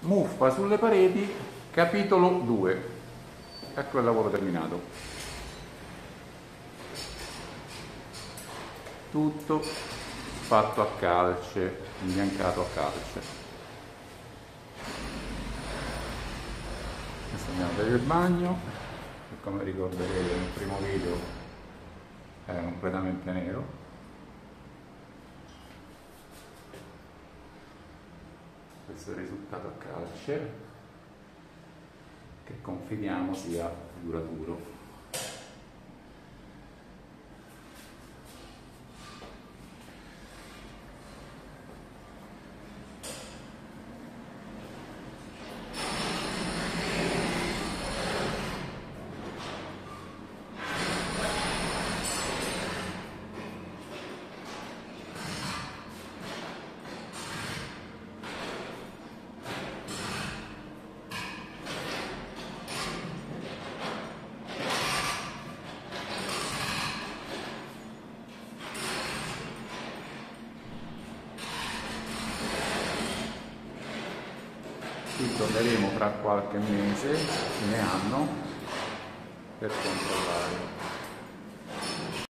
Muffa sulle pareti, capitolo 2. Ecco il lavoro terminato. Tutto fatto a calce, imbiancato a calce. Adesso andiamo per il bagno, che come ricorderete nel primo video era completamente nero. Questo è il risultato a calce, che confidiamo sia duraturo. Qui torneremo fra qualche mese, fine anno, per controllare.